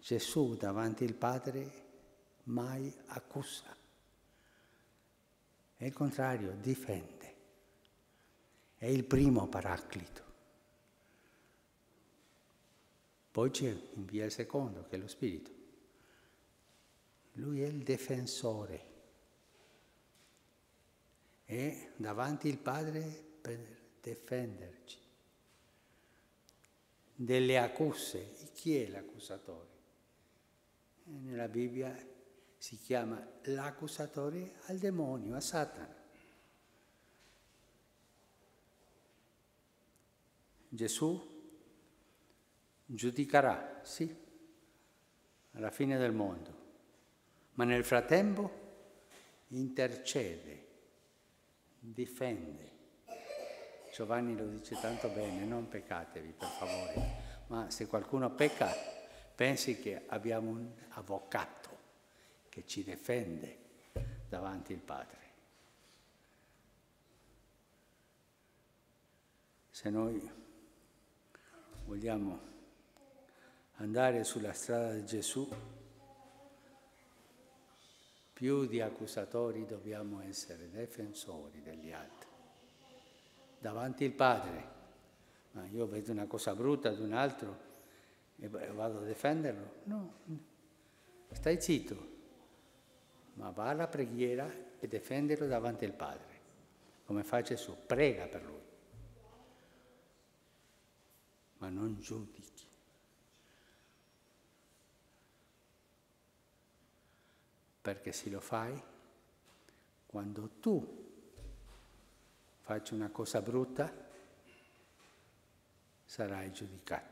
Gesù davanti al Padre mai accusa. È il contrario, difende. È il primo paraclito. Poi ci invia il secondo, che è lo Spirito. Lui è il difensore. È davanti al Padre per difenderci. Delle accuse. Chi è l'accusatore? Nella Bibbia si chiama l'accusatore al demonio, a Satana. Gesù giudicherà, sì, alla fine del mondo, ma nel frattempo intercede, difende. Giovanni lo dice tanto bene, non peccatevi per favore, ma se qualcuno pecca pensi che abbiamo un avvocato che ci difende davanti al Padre. Se noi vogliamo andare sulla strada di Gesù, più di accusatori dobbiamo essere difensori degli altri. Davanti al Padre, ma io vedo una cosa brutta ad un altro e vado a difenderlo? No, stai zitto, ma va alla preghiera e difenderlo davanti al Padre, come fa Gesù, prega per lui, ma non giudichi. Perché se lo fai, quando tu faccio una cosa brutta, sarai giudicato.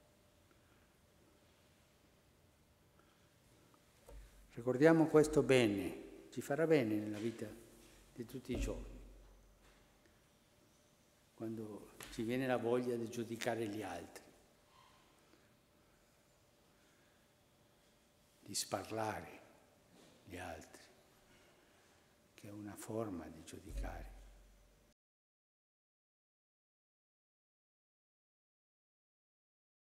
Ricordiamo questo bene, ci farà bene nella vita di tutti i giorni. Quando ci viene la voglia di giudicare gli altri, di sparlare gli altri, che è una forma di giudicare.